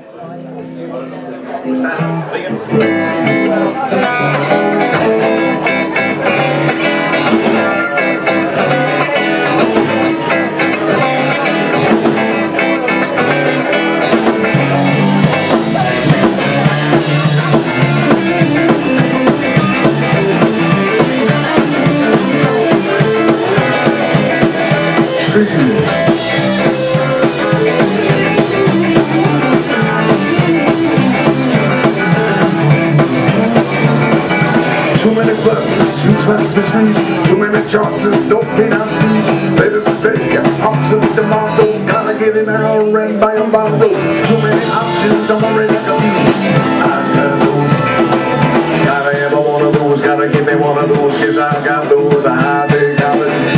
Too many buttons, too much mysteries, too many choices, don't pay our sleeves. Let us stay obsolete tomorrow, gotta get in our and buy a bottle. Too many options, I'm already confused. I got those, gotta have one of those, gotta give me one of those, cause I got those, I think I'll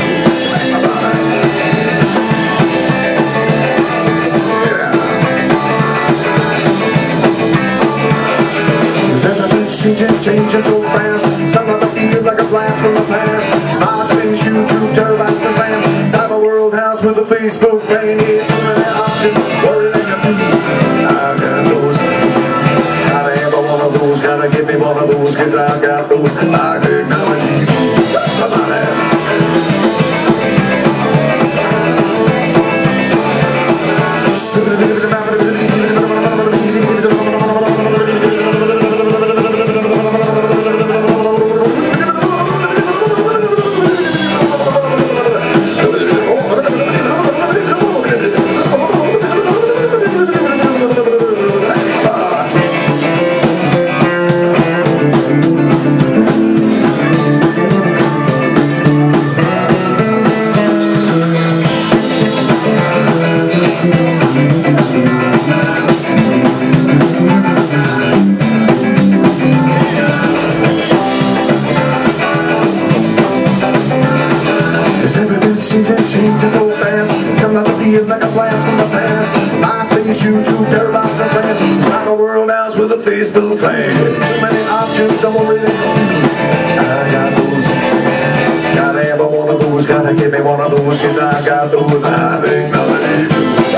changing so fast, some of the feel like a blast from the past. My space, YouTube, terabytes and RAM, cyber world house with a Facebook fan. Yeah, too many options, worried and confused. I got those, gotta have one of those, gotta give me one of those, cause I got those, I technology. Somebody. Changes so fast, some of the feel like a blast from the past. My space, YouTube, terabytes and friends, cyber world house with a Facebook fan. Too many options, I'm already confused. I got those, gotta have one of those, gotta give me one of those, cause I got those, I think melody.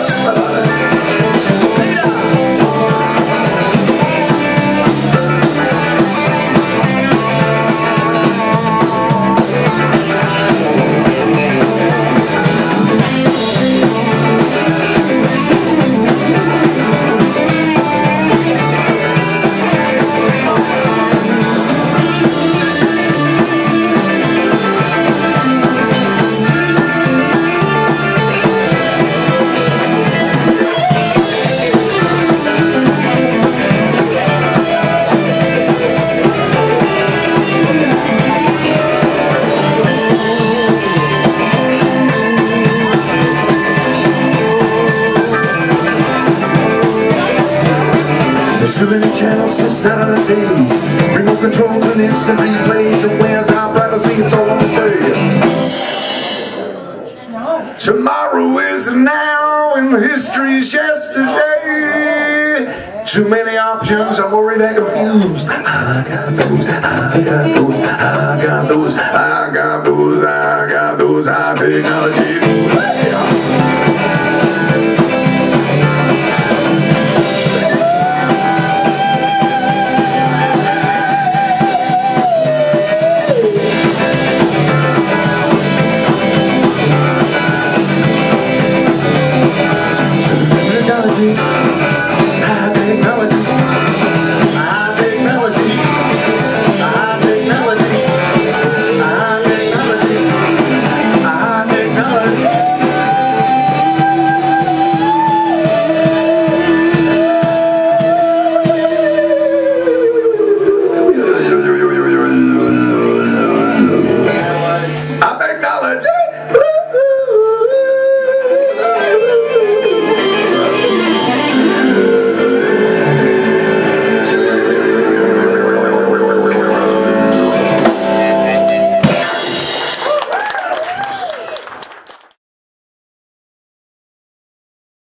Too many channels to set on the days, remote controls and instant replays, and where's our privacy? It's all on display. Tomorrow is now and history's yesterday. Too many options, I'm already confused. I got those, I got those, I got those, I got those, I got those, high technology.